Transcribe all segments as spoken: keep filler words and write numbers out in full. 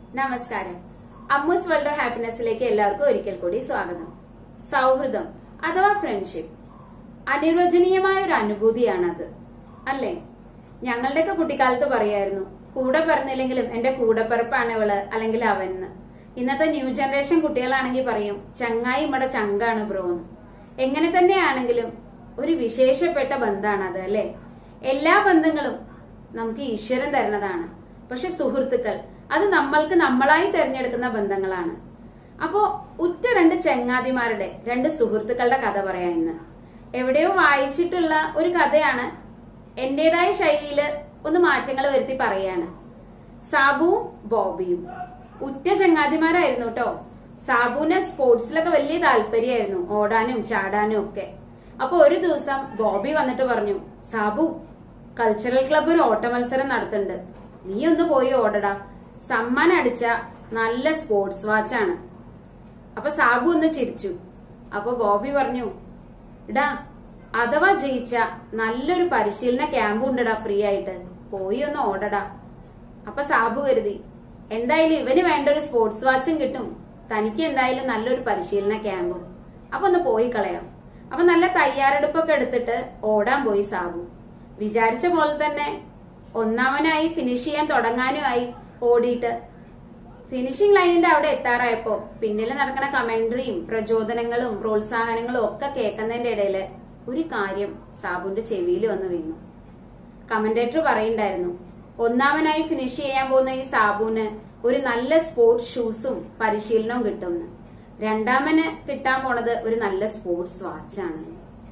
നമസ്കാരം. അമ്മൂസ് world of ഹാപ്പിനെസ്സിലേക്ക് എല്ലാവർക്കും ഒരിക്കൽ കൂടി സ്വാഗതം. സൗഹൃദം അഥവാ ഫ്രണ്ട്ഷിപ്പ് അനിർവചനീയമായ ഒരു അനുഭൂതിയാണത്, അല്ലേ? ഞങ്ങളുടെയൊക്കെ കുട്ടിക്കാലത്ത് പറയായിരുന്നു, കൂടെ പറഞ്ഞില്ലെങ്കിലും എന്റെ കൂടെപ്പിറപ്പാണ് ഇവള് അല്ലെങ്കിൽ അവന്ന്. ഇന്നത്തെ ന്യൂ ജനറേഷൻ കുട്ടികളാണെങ്കിൽ പറയും, ചങ്ങായി ഇവിടെ ചങ്കാണ് ബ്രോന്ന്. എങ്ങനെ തന്നെയാണെങ്കിലും ഒരു വിശേഷപ്പെട്ട ബന്ധമാണ് അത്, അല്ലെ? എല്ലാ ബന്ധങ്ങളും നമുക്ക് ഈശ്വരൻ തരുന്നതാണ്. പക്ഷെ സുഹൃത്തുക്കൾ അത് നമ്മൾക്ക് നമ്മളായി തെരഞ്ഞെടുക്കുന്ന ബന്ധങ്ങളാണ്. അപ്പോ ഉറ്റ രണ്ട് ചങ്ങാതിമാരുടെ രണ്ട് സുഹൃത്തുക്കളുടെ കഥ പറയാം ഇന്ന്. എവിടെയോ വായിച്ചിട്ടുള്ള ഒരു കഥയാണ്. എന്റേതായ ശൈലിയില് ഒന്ന് മാറ്റങ്ങൾ വരുത്തി പറയാണ്. സാബുവും ബോബിയും ഉറ്റ ചങ്ങാതിമാരായിരുന്നു കേട്ടോ. സാബുവിന് സ്പോർട്സിലൊക്കെ വലിയ താല്പര്യമായിരുന്നു, ഓടാനും ചാടാനും ഒക്കെ. അപ്പൊ ഒരു ദിവസം ബോബി വന്നിട്ട് പറഞ്ഞു, സാബു, കൾച്ചറൽ ക്ലബ്ബ് ഒരു ഓട്ട മത്സരം നടത്തുന്നുണ്ട്, നീ ഒന്ന് പോയി ഓടടാ, സമ്മാനം അടിച്ച നല്ല സ്പോർട്സ് വാച്ചാണ്. അപ്പൊ സാബു ഒന്ന് ചിരിച്ചു. അപ്പൊ ബോബി പറഞ്ഞു, ഇടാ, അഥവാ ജയിച്ച നല്ലൊരു പരിശീലന ക്യാമ്പ് ഉണ്ടടാ ഫ്രീ ആയിട്ട്, പോയി ഒന്ന് ഓടടാ. അപ്പൊ സാബു കരുതി, എന്തായാലും ഇവന് വേണ്ട ഒരു സ്പോർട്സ് വാച്ചും കിട്ടും, തനിക്ക് എന്തായാലും നല്ലൊരു പരിശീലന ക്യാമ്പും, അപ്പൊ ഒന്ന് പോയി കളയാം. അപ്പൊ നല്ല തയ്യാറെടുപ്പൊക്കെ എടുത്തിട്ട് ഓടാൻ പോയി സാബു. വിചാരിച്ച പോലെ തന്നെ ഒന്നാമനായി, ഫിനിഷ് ചെയ്യാൻ തുടങ്ങാനുമായി. ഓടിയിട്ട് ഫിനിഷിംഗ് ലൈനിന്റെ അവിടെ എത്താറായപ്പോ പിന്നിൽ നടക്കുന്ന കമന്ററിയും പ്രചോദനങ്ങളും പ്രോത്സാഹനങ്ങളും ഒക്കെ കേൾക്കുന്നതിന്റെ ഇടയില് ഒരു കാര്യം സാബുന്റെ ചെവിയിൽ വന്ന് വീണു. കമന്റേറ്റർ പറയുണ്ടായിരുന്നു, ഒന്നാമനായി ഫിനിഷ് ചെയ്യാൻ പോകുന്ന ഈ സാബുവിന് ഒരു നല്ല സ്പോർട്സ് ഷൂസും പരിശീലനവും കിട്ടുമെന്ന്. രണ്ടാമന് കിട്ടാൻ പോണത് ഒരു നല്ല സ്പോർട്സ് വാച്ചാണ്.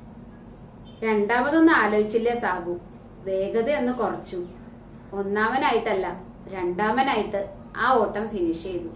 രണ്ടാമതൊന്നും ആലോചിച്ചില്ലേ സാബു, വേഗതയൊന്ന് കുറച്ചു. ഒന്നാമനായിട്ടല്ല, രണ്ടാമനായിട്ട് ആ ഓട്ടം ഫിനിഷ് ചെയ്തു.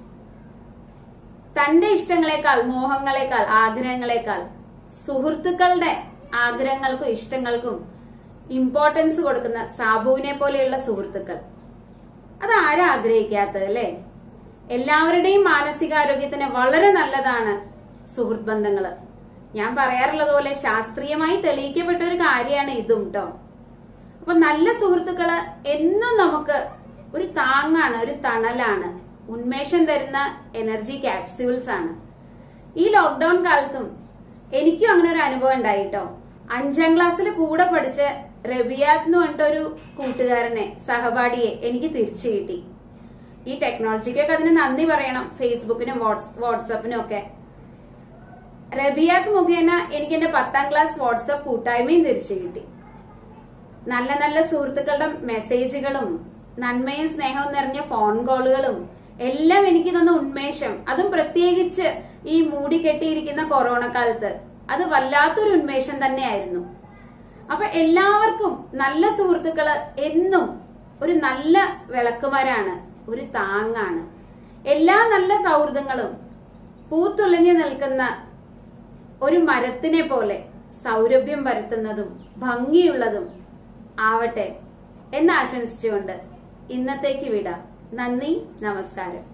തന്റെ ഇഷ്ടങ്ങളെക്കാൾ, മോഹങ്ങളെക്കാൾ, ആഗ്രഹങ്ങളെക്കാൾ സുഹൃത്തുക്കളുടെ ആഗ്രഹങ്ങൾക്കും ഇഷ്ടങ്ങൾക്കും ഇമ്പോർട്ടൻസ് കൊടുക്കുന്ന സാബുവിനെ പോലെയുള്ള സുഹൃത്തുക്കൾ, അത് ആരാ ആഗ്രഹിക്കാത്തത്, അല്ലേ? എല്ലാവരുടെയും മാനസികാരോഗ്യത്തിന് വളരെ നല്ലതാണ് സുഹൃത്ത് ബന്ധങ്ങള്. ഞാൻ പറയാറുള്ളത് പോലെ ശാസ്ത്രീയമായി തെളിയിക്കപ്പെട്ട ഒരു കാര്യമാണ് ഇതും കേട്ടോ. അപ്പൊ നല്ല സുഹൃത്തുക്കള് എന്നും നമുക്ക് ഒരു താങ്ങാണ്, ഒരു തണലാണ്, ഉന്മേഷം തരുന്ന എനർജി ക്യാപ്സ്യൂൾസ് ആണ്. ഈ ലോക്ക്ഡൌൺ കാലത്തും എനിക്കും അങ്ങനെ ഒരു അനുഭവം ഉണ്ടായിട്ടോ. അഞ്ചാം ക്ലാസ്സിൽ കൂടെ പഠിച്ച റബിയാത്ത് എന്ന് പറഞ്ഞിട്ടൊരു കൂട്ടുകാരനെ, സഹപാഠിയെ എനിക്ക് തിരിച്ചു കിട്ടി. ഈ ടെക്നോളജിക്കൊക്കെ അതിന് നന്ദി പറയണം, ഫേസ്ബുക്കിനും വാട്സപ്പിനും ഒക്കെ. റബിയാത്ത് മുഖേന എനിക്ക് എന്റെ പത്താം ക്ലാസ് വാട്സപ്പ് കൂട്ടായ്മയും തിരിച്ചു കിട്ടി. നല്ല നല്ല സുഹൃത്തുക്കളുടെ മെസ്സേജുകളും നന്മയും സ്നേഹവും നിറഞ്ഞ ഫോൺ കോളുകളും എല്ലാം എനിക്ക് തന്ന ഉന്മേഷം, അതും പ്രത്യേകിച്ച് ഈ മൂടിക്കെട്ടിയിരിക്കുന്ന കൊറോണ കാലത്ത്, അത് വല്ലാത്തൊരു ഉന്മേഷം തന്നെയായിരുന്നു. അപ്പൊ എല്ലാവർക്കും നല്ല സുഹൃത്തുക്കള് എന്നും ഒരു നല്ല വിളക്കുമരാണ്, ഒരു താങ്ങാണ്. എല്ലാ നല്ല സൗഹൃദങ്ങളും പൂത്തുലഞ്ഞു നിൽക്കുന്ന ഒരു മരത്തിനെ പോലെ സൗരഭ്യം പരത്തുന്നതും ഭംഗിയുള്ളതും ആവട്ടെ എന്ന് ആശംസിച്ചുകൊണ്ട് ഇന്നത്തേക്ക് വിടാം. നന്ദി, നമസ്കാരം.